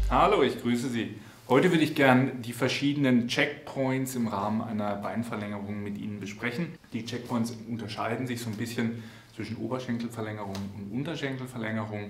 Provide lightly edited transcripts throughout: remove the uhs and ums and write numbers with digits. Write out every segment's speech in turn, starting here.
Hallo, ich grüße Sie. Heute würde ich gern die verschiedenen Checkpoints im Rahmen einer Beinverlängerung mit Ihnen besprechen. Die Checkpoints unterscheiden sich so ein bisschen zwischen Oberschenkelverlängerung und Unterschenkelverlängerung,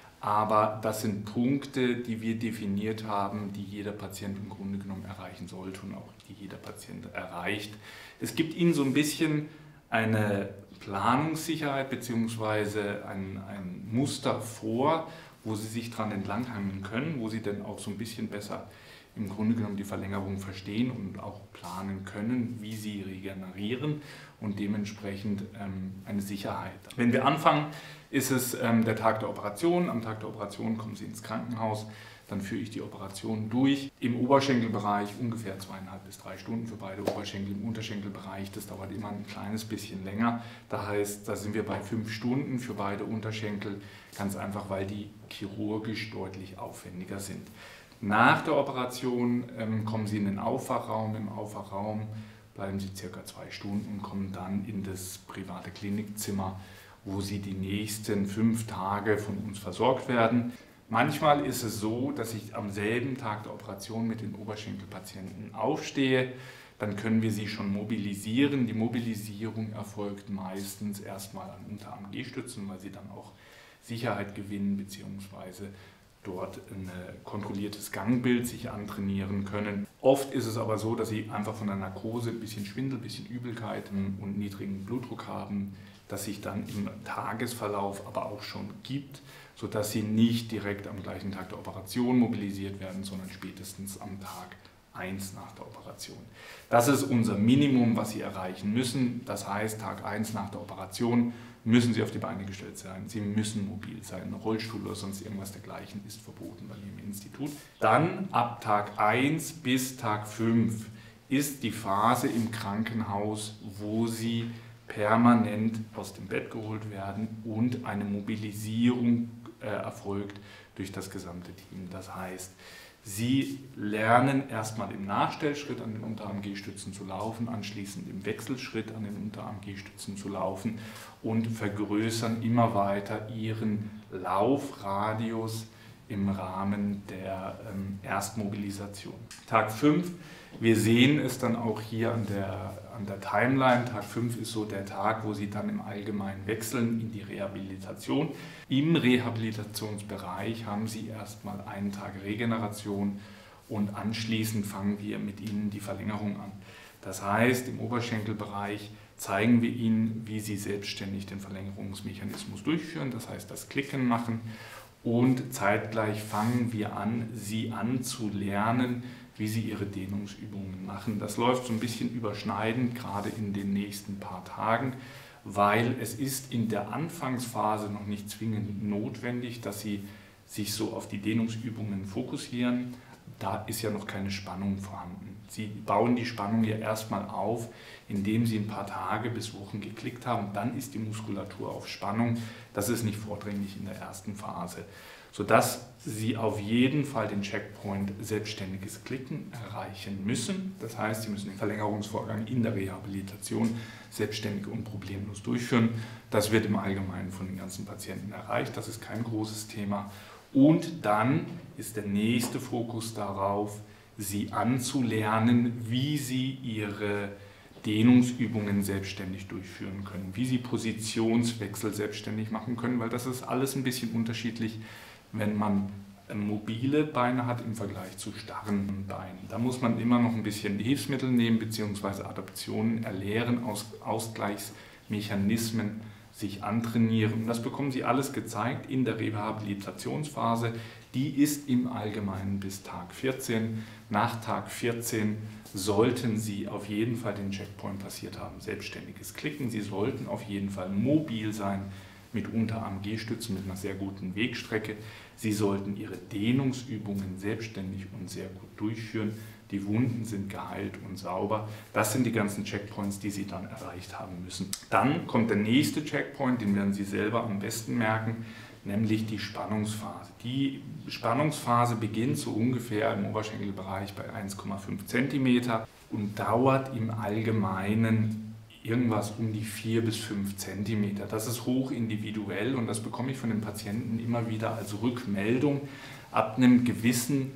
aber das sind Punkte, die wir definiert haben, die jeder Patient im Grunde genommen erreichen sollte und auch die jeder Patient erreicht. Es gibt Ihnen so ein bisschen eine Planungssicherheit bzw. ein Muster vor, wo Sie sich dran entlanghangeln können, wo Sie dann auch so ein bisschen besser im Grunde genommen die Verlängerung verstehen und auch planen können, wie Sie regenerieren und dementsprechend eine Sicherheit. Wenn wir anfangen, ist es der Tag der Operation. Am Tag der Operation kommen Sie ins Krankenhaus, dann führe ich die Operation durch. Im Oberschenkelbereich ungefähr 2,5 bis 3 Stunden für beide Oberschenkel. Im Unterschenkelbereich, das dauert immer ein kleines bisschen länger. Das heißt, da sind wir bei 5 Stunden für beide Unterschenkel, ganz einfach, weil die chirurgisch deutlich aufwendiger sind. Nach der Operation kommen Sie in den Aufwachraum. Im Aufwachraum bleiben Sie ca. 2 Stunden und kommen dann in das private Klinikzimmer, wo Sie die nächsten 5 Tage von uns versorgt werden. Manchmal ist es so, dass ich am selben Tag der Operation mit den Oberschenkelpatienten aufstehe. Dann können wir sie schon mobilisieren. Die Mobilisierung erfolgt meistens erstmal an Unterarm-G-Stützen, weil sie dann auch Sicherheit gewinnen bzw. dort ein kontrolliertes Gangbild sich antrainieren können. Oft ist es aber so, dass sie einfach von der Narkose ein bisschen Schwindel, ein bisschen Übelkeit und niedrigen Blutdruck haben, das sich dann im Tagesverlauf aber auch schon gibt, sodass sie nicht direkt am gleichen Tag der Operation mobilisiert werden, sondern spätestens am Tag 1 nach der Operation. Das ist unser Minimum, was Sie erreichen müssen. Das heißt, Tag 1 nach der Operation müssen Sie auf die Beine gestellt sein. Sie müssen mobil sein. Ein Rollstuhl oder sonst irgendwas dergleichen ist verboten bei Ihrem Institut. Dann ab Tag 1 bis Tag 5 ist die Phase im Krankenhaus, wo Sie permanent aus dem Bett geholt werden und eine Mobilisierung erfolgt durch das gesamte Team. Das heißt, Sie lernen erstmal im Nachstellschritt an den Unterarm-G-Stützen zu laufen, anschließend im Wechselschritt an den Unterarm-G-Stützen zu laufen und vergrößern immer weiter Ihren Laufradius im Rahmen der Erstmobilisation. Tag 5, wir sehen es dann auch hier an der Timeline. Tag 5 ist so der Tag, wo Sie dann im Allgemeinen wechseln in die Rehabilitation. Im Rehabilitationsbereich haben Sie erstmal einen Tag Regeneration und anschließend fangen wir mit Ihnen die Verlängerung an. Das heißt, im Oberschenkelbereich zeigen wir Ihnen, wie Sie selbstständig den Verlängerungsmechanismus durchführen, das heißt das Klicken machen. Und zeitgleich fangen wir an, Sie anzulernen, wie Sie Ihre Dehnungsübungen machen. Das läuft so ein bisschen überschneidend, gerade in den nächsten paar Tagen, weil es ist in der Anfangsphase noch nicht zwingend notwendig, dass Sie sich so auf die Dehnungsübungen fokussieren. Da ist ja noch keine Spannung vorhanden. Sie bauen die Spannung ja erstmal auf, indem Sie ein paar Tage bis Wochen geklickt haben. Dann ist die Muskulatur auf Spannung. Das ist nicht vordringlich in der ersten Phase, sodass Sie auf jeden Fall den Checkpoint selbstständiges Klicken erreichen müssen. Das heißt, Sie müssen den Verlängerungsvorgang in der Rehabilitation selbstständig und problemlos durchführen. Das wird im Allgemeinen von den ganzen Patienten erreicht. Das ist kein großes Thema. Und dann ist der nächste Fokus darauf, Sie anzulernen, wie Sie Ihre Dehnungsübungen selbstständig durchführen können, wie Sie Positionswechsel selbstständig machen können, weil das ist alles ein bisschen unterschiedlich, wenn man mobile Beine hat im Vergleich zu starren Beinen. Da muss man immer noch ein bisschen Hilfsmittel nehmen bzw. Adaptionen erlernen, Ausgleichsmechanismen sich antrainieren. Und das bekommen Sie alles gezeigt in der Rehabilitationsphase. Die ist im Allgemeinen bis Tag 14. Nach Tag 14 sollten Sie auf jeden Fall den Checkpoint passiert haben, selbstständiges Klicken. Sie sollten auf jeden Fall mobil sein mit Unterarm-G-Stützen, mit einer sehr guten Wegstrecke. Sie sollten Ihre Dehnungsübungen selbstständig und sehr gut durchführen. Die Wunden sind geheilt und sauber. Das sind die ganzen Checkpoints, die Sie dann erreicht haben müssen. Dann kommt der nächste Checkpoint, den werden Sie selber am besten merken, nämlich die Spannungsphase. Die Spannungsphase beginnt so ungefähr im Oberschenkelbereich bei 1,5 cm und dauert im Allgemeinen irgendwas um die 4 bis 5 Zentimeter. Das ist hoch individuell und das bekomme ich von den Patienten immer wieder als Rückmeldung. Ab einem gewissen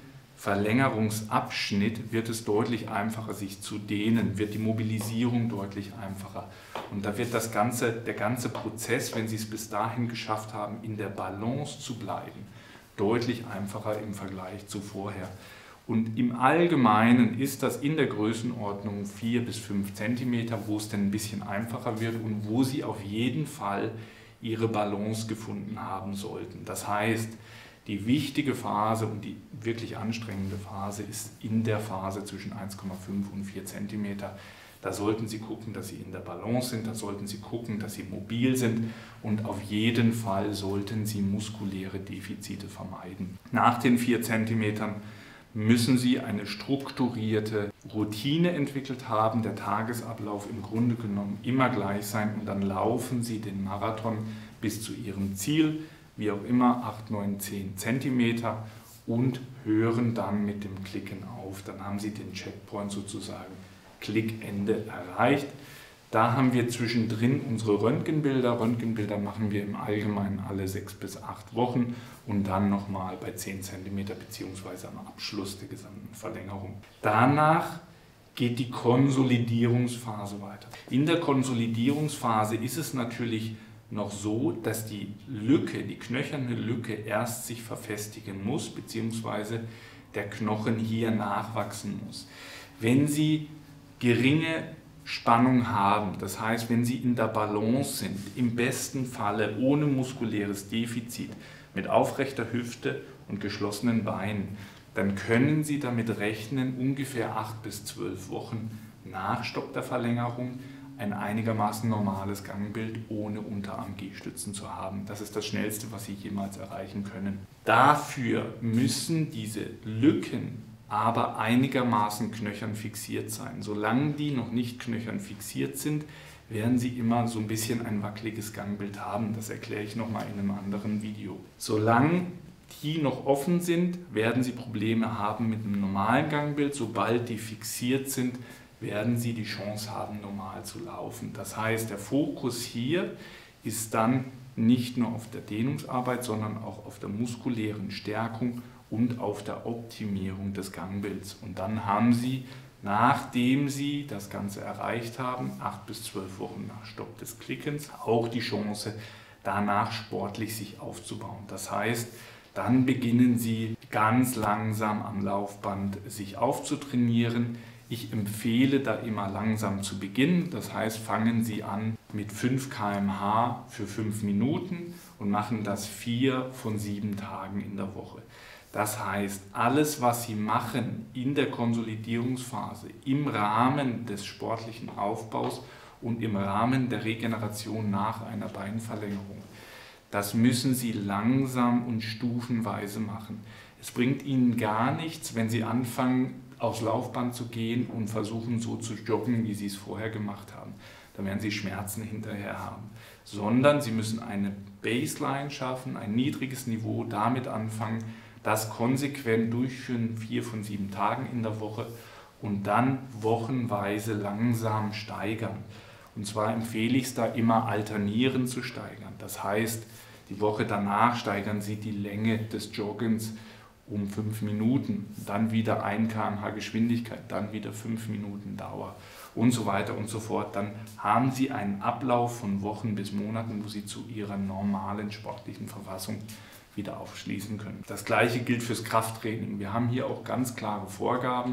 Verlängerungsabschnitt wird es deutlich einfacher, sich zu dehnen, wird die Mobilisierung deutlich einfacher. Und da wird der ganze Prozess, wenn Sie es bis dahin geschafft haben, in der Balance zu bleiben, deutlich einfacher im Vergleich zu vorher. Und im Allgemeinen ist das in der Größenordnung 4 bis 5 Zentimeter, wo es dann ein bisschen einfacher wird und wo Sie auf jeden Fall Ihre Balance gefunden haben sollten. Das heißt, die wichtige Phase und die wirklich anstrengende Phase ist in der Phase zwischen 1,5 und 4 Zentimeter. Da sollten Sie gucken, dass Sie in der Balance sind, da sollten Sie gucken, dass Sie mobil sind und auf jeden Fall sollten Sie muskuläre Defizite vermeiden. Nach den 4 Zentimetern müssen Sie eine strukturierte Routine entwickelt haben, der Tagesablauf im Grunde genommen immer gleich sein und dann laufen Sie den Marathon bis zu Ihrem Ziel, wie auch immer, 8, 9, 10 Zentimeter und hören dann mit dem Klicken auf. Dann haben Sie den Checkpoint sozusagen Klickende erreicht. Da haben wir zwischendrin unsere Röntgenbilder. Röntgenbilder machen wir im Allgemeinen alle 6 bis 8 Wochen und dann nochmal bei 10 cm bzw. am Abschluss der gesamten Verlängerung. Danach geht die Konsolidierungsphase weiter. In der Konsolidierungsphase ist es natürlich noch so, dass die Lücke, die knöcherne Lücke erst sich verfestigen muss bzw. der Knochen hier nachwachsen muss. Wenn Sie geringe Spannung haben, das heißt, wenn Sie in der Balance sind, im besten Falle ohne muskuläres Defizit, mit aufrechter Hüfte und geschlossenen Beinen, dann können Sie damit rechnen, ungefähr 8 bis 12 Wochen nach Stopp der Verlängerung ein einigermaßen normales Gangbild ohne Unterarm-G-Stützen zu haben. Das ist das Schnellste, was Sie jemals erreichen können. Dafür müssen diese Lücken aber einigermaßen knöchern fixiert sein. Solange die noch nicht knöchern fixiert sind, werden Sie immer so ein bisschen ein wackeliges Gangbild haben. Das erkläre ich nochmal in einem anderen Video. Solange die noch offen sind, werden Sie Probleme haben mit einem normalen Gangbild. Sobald die fixiert sind, werden Sie die Chance haben, normal zu laufen. Das heißt, der Fokus hier ist dann nicht nur auf der Dehnungsarbeit, sondern auch auf der muskulären Stärkung und auf der Optimierung des Gangbilds. Und dann haben Sie, nachdem Sie das Ganze erreicht haben, 8 bis 12 Wochen nach Stopp des Klickens, auch die Chance, danach sportlich sich aufzubauen. Das heißt, dann beginnen Sie ganz langsam am Laufband sich aufzutrainieren. Ich empfehle da immer langsam zu beginnen. Das heißt, fangen Sie an mit 5 km/h für 5 Minuten und machen das 4 von 7 Tagen in der Woche. Das heißt, alles, was Sie machen in der Konsolidierungsphase, im Rahmen des sportlichen Aufbaus und im Rahmen der Regeneration nach einer Beinverlängerung, das müssen Sie langsam und stufenweise machen. Es bringt Ihnen gar nichts, wenn Sie anfangen, aufs Laufband zu gehen und versuchen so zu joggen, wie Sie es vorher gemacht haben. Da werden Sie Schmerzen hinterher haben. Sondern Sie müssen eine Baseline schaffen, ein niedriges Niveau, damit anfangen, das konsequent durchführen, 4 von 7 Tagen in der Woche und dann wochenweise langsam steigern. Und zwar empfehle ich es da immer alternierend zu steigern. Das heißt, die Woche danach steigern Sie die Länge des Joggens um 5 Minuten, dann wieder 1 km/h Geschwindigkeit, dann wieder 5 Minuten Dauer und so weiter und so fort. Dann haben Sie einen Ablauf von Wochen bis Monaten, wo Sie zu Ihrer normalen sportlichen Verfassung wieder aufschließen können. Das Gleiche gilt fürs Krafttraining. Wir haben hier auch ganz klare Vorgaben.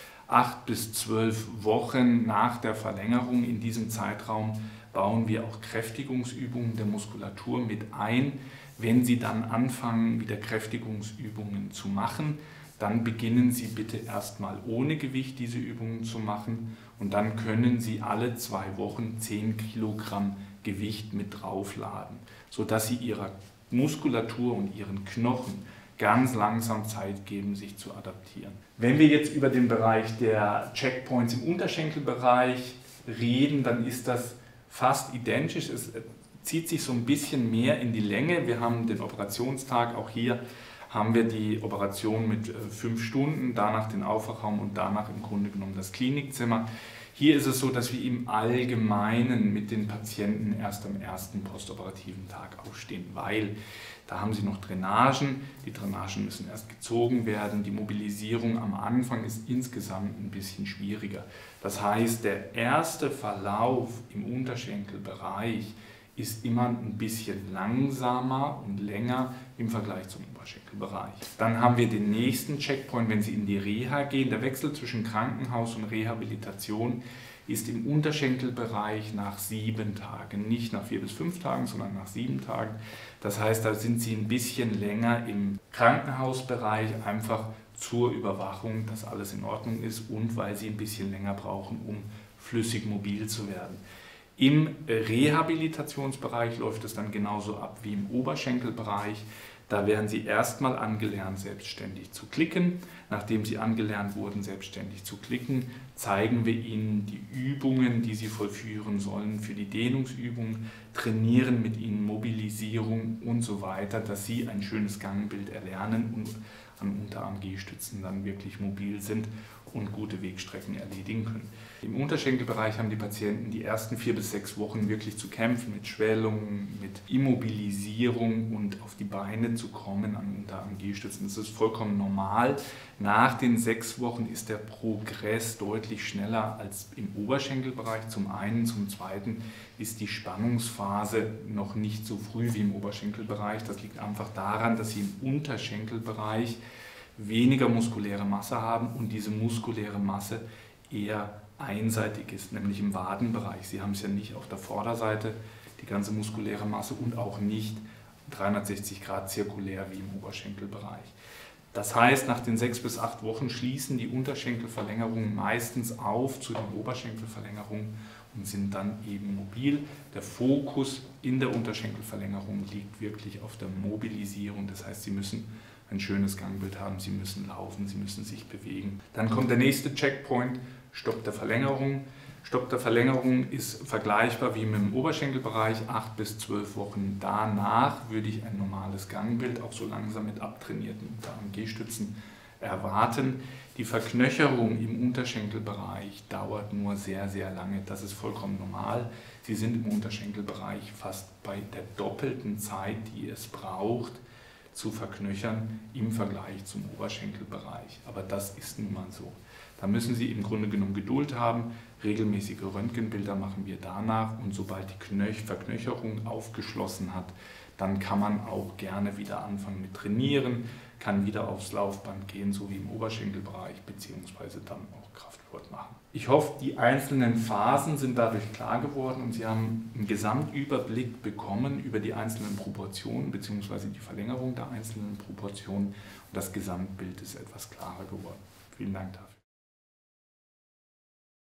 8 bis 12 Wochen nach der Verlängerung in diesem Zeitraum bauen wir auch Kräftigungsübungen der Muskulatur mit ein. Wenn Sie dann anfangen, wieder Kräftigungsübungen zu machen, dann beginnen Sie bitte erstmal ohne Gewicht diese Übungen zu machen und dann können Sie alle 2 Wochen 10 Kilogramm Gewicht mit draufladen, sodass Sie Ihrer Muskulatur und Ihren Knochen ganz langsam Zeit geben, sich zu adaptieren. Wenn wir jetzt über den Bereich der Checkpoints im Unterschenkelbereich reden, dann ist das fast identisch. Es zieht sich so ein bisschen mehr in die Länge. Wir haben den Operationstag, auch hier haben wir die Operation mit 5 Stunden, danach den Aufwachraum und danach im Grunde genommen das Klinikzimmer. Hier ist es so, dass wir im Allgemeinen mit den Patienten erst am ersten postoperativen Tag aufstehen, weil da haben sie noch Drainagen, die Drainagen müssen erst gezogen werden, die Mobilisierung am Anfang ist insgesamt ein bisschen schwieriger. Das heißt, der erste Verlauf im Unterschenkelbereich ist immer ein bisschen langsamer und länger im Vergleich zum Oberschenkelbereich. Dann haben wir den nächsten Checkpoint, wenn Sie in die Reha gehen. Der Wechsel zwischen Krankenhaus und Rehabilitation ist im Unterschenkelbereich nach 7 Tagen, nicht nach 4 bis 5 Tagen, sondern nach 7 Tagen. Das heißt, da sind Sie ein bisschen länger im Krankenhausbereich, einfach zur Überwachung, dass alles in Ordnung ist und weil Sie ein bisschen länger brauchen, um flüssig mobil zu werden. Im Rehabilitationsbereich läuft es dann genauso ab wie im Oberschenkelbereich. Da werden Sie erstmal angelernt, selbstständig zu klicken. Nachdem Sie angelernt wurden, selbstständig zu klicken, zeigen wir Ihnen die Übungen, die Sie vollführen sollen für die Dehnungsübung, trainieren mit Ihnen Mobilisierung und so weiter, dass Sie ein schönes Gangbild erlernen und an Unterarm-G-Stützen dann wirklich mobil sind und gute Wegstrecken erledigen können. Im Unterschenkelbereich haben die Patienten die ersten 4 bis 6 Wochen wirklich zu kämpfen mit Schwellungen, mit Immobilisierung und auf die Beine zu kommen an Unterarm-G-Stützen. Das ist vollkommen normal. Nach den 6 Wochen ist der Progress deutlich schneller als im Oberschenkelbereich. Zum einen, zum zweiten ist die Spannungsphase noch nicht so früh wie im Oberschenkelbereich. Das liegt einfach daran, dass Sie im Unterschenkelbereich weniger muskuläre Masse haben und diese muskuläre Masse eher einseitig ist, nämlich im Wadenbereich. Sie haben es ja nicht auf der Vorderseite, die ganze muskuläre Masse und auch nicht 360 Grad zirkulär wie im Oberschenkelbereich. Das heißt, nach den 6 bis 8 Wochen schließen die Unterschenkelverlängerungen meistens auf zu den Oberschenkelverlängerungen und sind dann eben mobil. Der Fokus in der Unterschenkelverlängerung liegt wirklich auf der Mobilisierung. Das heißt, Sie müssen ein schönes Gangbild haben, Sie müssen laufen, Sie müssen sich bewegen. Dann kommt der nächste Checkpoint, Stopp der Verlängerung. Stopp der Verlängerung ist vergleichbar wie mit dem Oberschenkelbereich, 8 bis 12 Wochen danach würde ich ein normales Gangbild, auch so langsam mit abtrainierten Unterarm-G-Stützen erwarten. Die Verknöcherung im Unterschenkelbereich dauert nur sehr, sehr lange. Das ist vollkommen normal. Sie sind im Unterschenkelbereich fast bei der doppelten Zeit, die es braucht, zu verknöchern im Vergleich zum Oberschenkelbereich. Aber das ist nun mal so. Da müssen Sie im Grunde genommen Geduld haben. Regelmäßige Röntgenbilder machen wir danach und sobald die Verknöcherung aufgeschlossen hat, dann kann man auch gerne wieder anfangen mit Trainieren, kann wieder aufs Laufband gehen, so wie im Oberschenkelbereich, beziehungsweise dann auch Kraftsport machen. Ich hoffe, die einzelnen Phasen sind dadurch klar geworden und Sie haben einen Gesamtüberblick bekommen über die einzelnen Proportionen, beziehungsweise die Verlängerung der einzelnen Proportionen und das Gesamtbild ist etwas klarer geworden. Vielen Dank dafür.